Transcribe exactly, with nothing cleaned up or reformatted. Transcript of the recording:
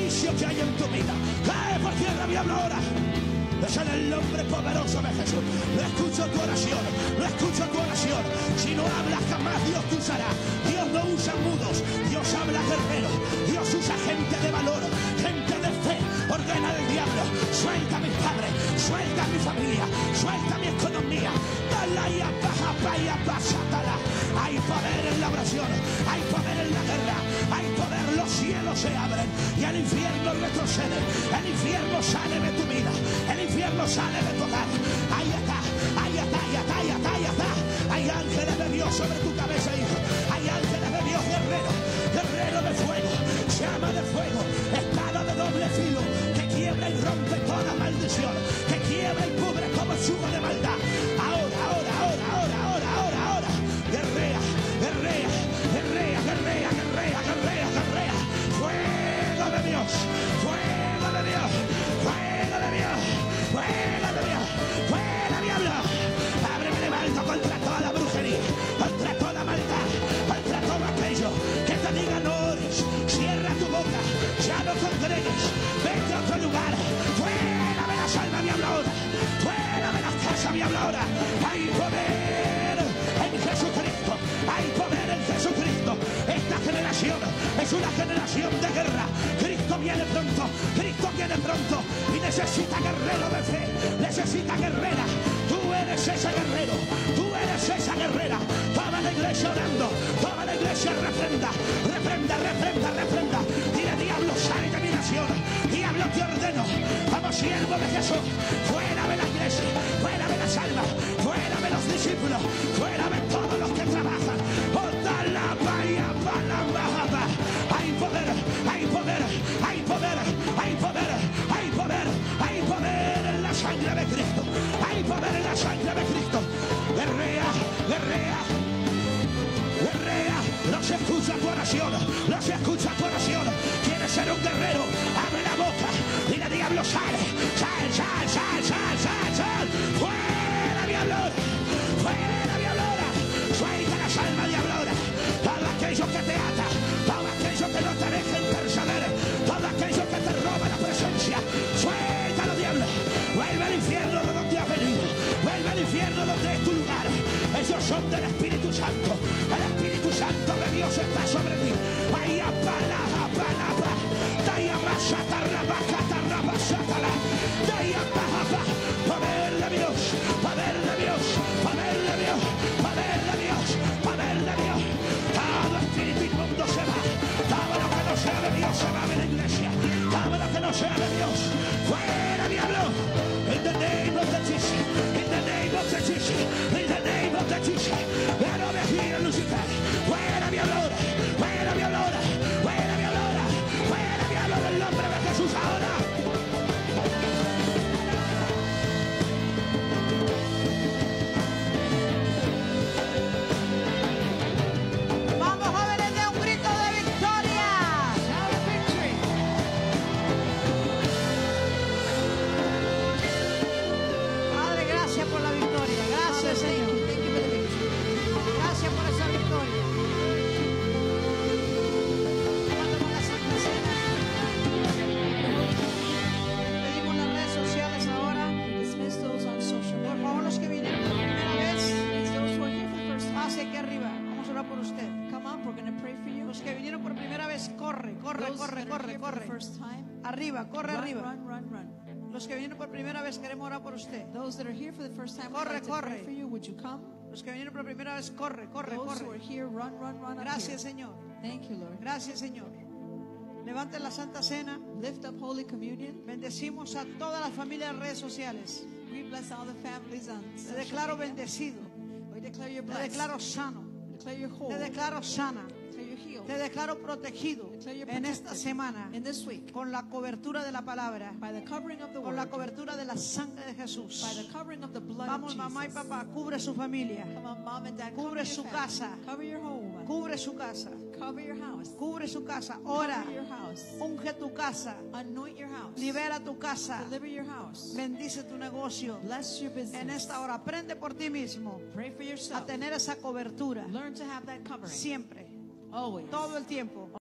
vicio que hay en tu vida. Cae por tierra, diablo, ahora. Es en el nombre poderoso de Jesús. No escucho tu oración, no escucho tu oración. Si no hablas jamás, Dios te usará. Dios no usa mudos, Dios habla guerreros. Dios usa gente de valor, gente de fe. Ordena al diablo, suelta a mis padres, suelta a mi familia, suelta mi economía. Dalaya, baja, vaya, pásatala. Hay poder en la oración, hay poder en la guerra, hay poder, los cielos se abren y el infierno retrocede. El infierno sale de tu vida, el infierno sale de tu hogar. Ahí está, ahí está, ahí está, ahí está, ahí está. Hay ángeles de Dios sobre tu cabeza, hijo. Hay ángeles de Dios, guerrero, guerrero de fuego, llama de fuego, espada de doble filo, que quiebra y rompe toda maldición, que quiebra y cubre todo yugo de maldad. Ahora, ahora, ahora, ahora, ahora, ahora, ahora. Guerrea, guerrea, guerrea, guerrea, guerrea, guerrea, guerrea. Fuego de Dios, fuego de Dios, fuego de Dios, fuego de Dios, fuera diablo. Ábreme de alto contra toda la brujería, contra toda maldad, contra todo aquello que te diga no ores. Cierra tu boca, ya no congregues, vete a otro lugar. Fuera de las almas, diablo, ahora. Fuera de las casas, diablo, ahora. Hay poder en Jesucristo, hay poder en Jesucristo. Esta generación es una generación de guerra. Cristo viene pronto, Cristo viene pronto y necesita guerrero de fe, necesita guerrera. Tú eres ese guerrero, tú eres esa guerrera. Toda la iglesia orando, toda la iglesia reprenda, reprenda, reprenda, reprenda. Dile, diablo, sale de mi nación, diablo, te ordeno como siervo de Jesús, fuera de la iglesia, fuera de las almas, fuera de los discípulos, fuera de todos los que trabajan. La vaya, la baja. Hay poder, hay poder, hay poder, hay poder, hay poder, hay poder en la sangre de Cristo, hay poder en la sangre de Cristo. Guerrea, guerrea, guerrea. No se escucha tu oración, no se escucha tu oración. Quieres ser un guerrero, abre la boca y el diablo sale, sal, sal, sal, sal, sal, sal. Fuera, diablo, fuera, diablo. Suelta las almas, diablo. Todo aquello que te ata, todo aquello que no te deja interceder, todo aquello que te roba la presencia, suéltalo, diablo. Vuelve al infierno de donde has venido, vuelve al infierno donde es tu lugar. Ellos son del Espíritu Santo, el Espíritu Santo de Dios está sobre ti. Vaya palabra, palabra, daya basata, rabacata, rabasatala, daya palabra, poder de Dios, poder de Dios, poder de Dios, poder de Dios, poder de Dios. Todo espíritu inmundo se va, todo lo que no sea de Dios se va de la iglesia, todo lo que no sea de Dios, fuera, diablo. In the name of the Jesus, in the name of the Jesus, in the name of the Jesus. Get over here, Lucifer. Fuera, diablo, fuera, diablo, fuera, diablo, fuera, diablo, del nombre de Jesús ahora. Arriba, corre run, arriba. Run, run, run. Los que vienen por primera vez queremos orar por usted. Those that are here for the first time, corre, like corre. For you. Would you come? Los que vienen por primera vez, corre, corre, Those corre. who are here, run, run, run. Gracias, Señor. Thank you, Lord. Gracias, Señor. Levanten la Santa Cena. Lift up Holy Communion. Bendecimos a todas las familias de redes sociales. We bless all the families on Te declaro bendecido. We declare you Te blessed. declaro sano. Declare you whole. Te declaro sana. Declare you healed. Te declaro protegido en esta semana in this week, con la cobertura de la palabra, by the covering of the con word, la cobertura de la sangre de Jesús. by the covering of the blood Vamos, of mamá y Jesus. papá, cubre su familia, Come on, mom and dad, cubre cover su your casa, family. Cover your home, cubre su casa, cover your house, cubre su casa. Ora, cover your house, unge tu casa, anoint your house, libera tu casa, deliver your house, bendice tu negocio. bless your business. En esta hora, aprende por ti mismo Pray for a yourself. tener esa cobertura Learn to have that covering siempre, always. todo el tiempo.